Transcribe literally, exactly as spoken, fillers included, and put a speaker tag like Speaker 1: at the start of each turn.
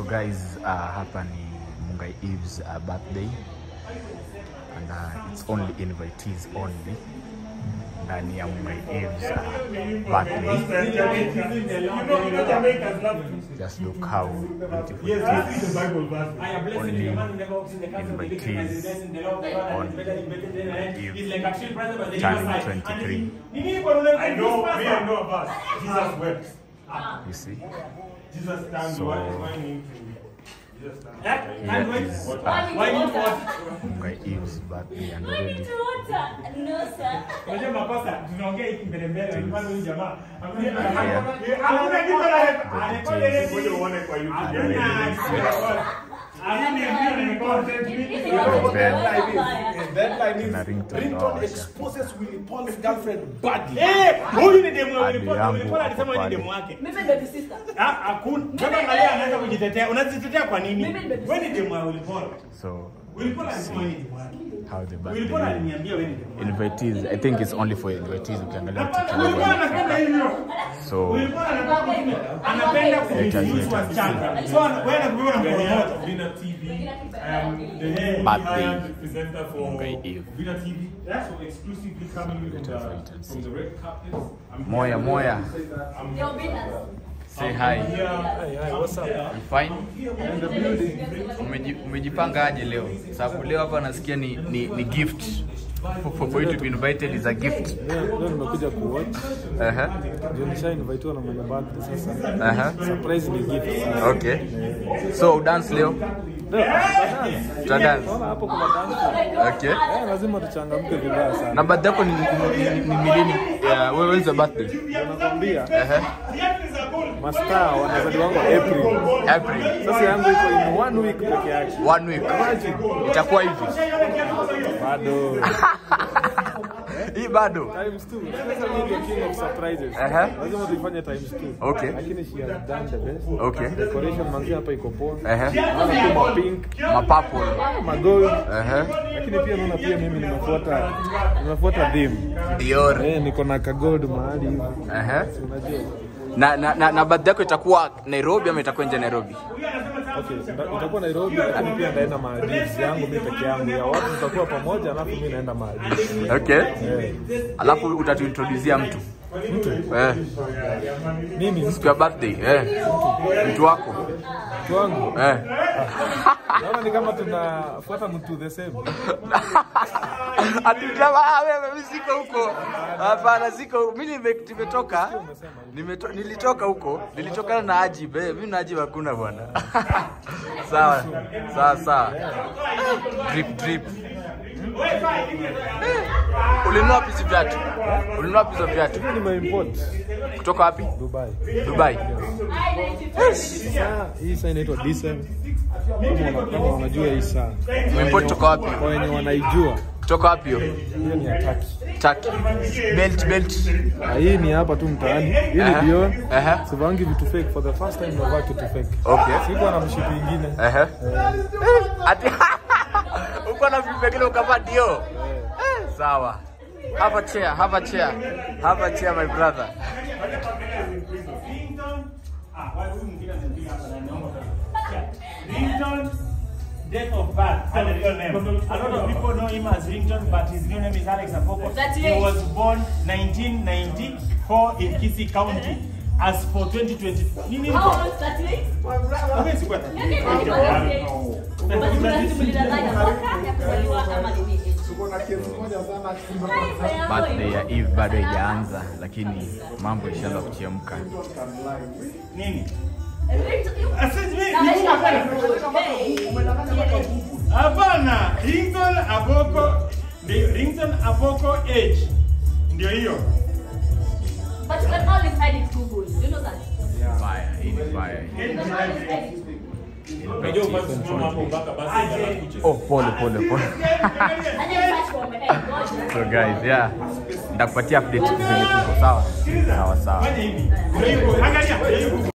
Speaker 1: guys, uh, hapa ni Mungai Eve's uh, birthday, and uh, it's only invitees only. Ndani ya Mungai Eve's uh, birthday. Just look how beautiful it is. Only invitees on Eve turning twenty-three.
Speaker 2: I know, me I know about Jesus wept.
Speaker 1: You see?
Speaker 2: Jesus stands.
Speaker 1: So,
Speaker 2: Jesus stands.
Speaker 1: here is uh, Mungai Eve's birthday, and already
Speaker 3: No, sir.
Speaker 4: Ringtone exposes Willie Paul's girlfriend badly.
Speaker 2: Eh, huyu ni demu wa Willie Paul. Willie Paul alisema ni demu wake.
Speaker 3: Mimi baby sister.
Speaker 2: Ah, hakuna. Kama angalia anaanza kujitetea. Unajitetea kwa nini? Wewe ni demu wa Willie Paul.
Speaker 1: So,
Speaker 2: Willie Paul alisema ni demu wake.
Speaker 1: how the birthday
Speaker 2: Willie Paul aliniambia wewe ni demu wake.
Speaker 1: invitees, I think it's only for invitees. Ukiangalia kitu
Speaker 2: Willie Paul anapenda hivyo.
Speaker 1: so
Speaker 2: Willie Paul anapenda kumiss wasichana. So wewe na kuona mpromoter Vina T V. Um, the head
Speaker 1: birthday
Speaker 2: presenter for
Speaker 1: Mungai Eve.
Speaker 2: Vina T V. That's so exclusively coming from the, from the red carpet.
Speaker 1: Moya Moya, say hi.
Speaker 4: Hi, hi, what's up?
Speaker 1: You fine?
Speaker 4: In the building.
Speaker 1: Umeji- Umejipanga aje leo? Sababu leo hapa nasikia ni, ni, ni gift. For, for you to be invited is a gift.
Speaker 4: Yeah, leo nimekuja kuwatch.
Speaker 1: Uh-huh.
Speaker 4: Ndio nisha invite na mwenye birthday sasa.
Speaker 1: Uh-huh.
Speaker 4: Surprise ni gift.
Speaker 1: Okay. So dance leo?
Speaker 4: Leo dance.
Speaker 1: Tuta dance.
Speaker 4: Naona hapo kuna dance.
Speaker 1: Okay.
Speaker 4: Eh, lazima tuchangamke vibaya sana.
Speaker 1: Na birthday yako ni ni, ni, ni lini? Yeah, when is the birthday?
Speaker 4: Nakwambia.
Speaker 1: Uh-huh.
Speaker 4: Mastaa wanazaliwa wangu April.
Speaker 1: April.
Speaker 4: Sasa yangu iko in one week peke yake.
Speaker 1: One week. Itakuwa hivi.
Speaker 4: Bado.
Speaker 1: Hii bado.
Speaker 4: Times two. Sasa mimi ndio king of surprises.
Speaker 1: Uh-huh.
Speaker 4: Lazima tuifanye times two.
Speaker 1: Okay.
Speaker 4: Lakini she has done the best.
Speaker 1: Okay.
Speaker 4: Decoration manzi hapa iko poa.
Speaker 1: Uh-huh.
Speaker 4: Naona kama pink,
Speaker 1: Ma purple.
Speaker 4: magold.
Speaker 1: Uh-huh.
Speaker 4: Lakini pia naona pia mimi nimefuata nimefuata theme.
Speaker 1: Dior.
Speaker 4: Eh, niko na ka gold mahali hivi.
Speaker 1: Uh-huh.
Speaker 4: Unajua?
Speaker 1: Na na na, na birthday yako itakuwa Nairobi ama itakuwa nje Nairobi?
Speaker 4: Okay, ita- itakuwa Nairobi lakini pia ndaenda Maldives yangu mimi peke yangu. Ya watu tutakuwa pamoja alafu mimi naenda Maldives.
Speaker 1: Okay.
Speaker 4: Eh.
Speaker 1: Alafu utatuintroducea mtu.
Speaker 4: Mtu
Speaker 1: Eh.
Speaker 4: mimi
Speaker 1: Siku ya birthday, eh. Mtu wako.
Speaker 4: mtu wangu.
Speaker 1: Eh.
Speaker 4: Naona ni kama tunafuata mtu the same.
Speaker 1: Atujama wewe mimi siko huko. Hapana siko. Mimi nime- nimetoka. Nimeto, nilitoka huko. Nilitokana na Ajib. Eh, mimi na Ajib hakuna bwana. Sawa. Sawa sawa. Drip drip. Ulinunua wapi hizo viatu? Ulinunua wapi hizo viatu?
Speaker 4: Mimi nimeimport
Speaker 1: Kutoka wapi?
Speaker 4: Dubai.
Speaker 1: Dubai.
Speaker 4: Saa hii saa inaitwa Decent. Kama una- kama unajua hii saa.
Speaker 1: Umeimport kutoka wapi?
Speaker 4: Kwa wenye wanaijua.
Speaker 1: Kutoka wapi hiyo?
Speaker 4: Hiyo ni ya Turkey.
Speaker 1: Turkey. Belt belt.
Speaker 4: Na hii ni hapa tu mtaani. Hii
Speaker 1: Aha.
Speaker 4: ni Dior.
Speaker 1: Aha.
Speaker 4: Sivangi vitu fake for the first time navaa kitu fake.
Speaker 1: Okay.
Speaker 4: Sikuwa na mshipi ingine.
Speaker 1: Eh. Ati uko na vipi vingine ukavaa Dio? Eh, sawa. Have a chair, have a chair. Have a chair my brother.
Speaker 2: Ringtone, date of birth, and real name. A lot of people know him as Ringtone, but his real name is Alex Apoko. He was born nineteen ninety-four in Kisii County. As for twenty twenty, nini niko?
Speaker 3: How old is that?
Speaker 2: Okay, sikuwa.
Speaker 1: Birthday ya Eve bado haijaanza lakini mambo ishaanza kuchemka.
Speaker 2: Nini? Hapana, Ringtone Apoko, ndio Ringtone Apoko age. Ndio hiyo.
Speaker 3: But you can always hide it Google. You know that?
Speaker 1: Fire, in fire. Oh, pole pole pole.
Speaker 3: And then search for me. Hey, God.
Speaker 1: So guys, yeah. Ndakupatia update vile kuko sawa. Sawa sawa.
Speaker 2: Fanya hivi. Angalia.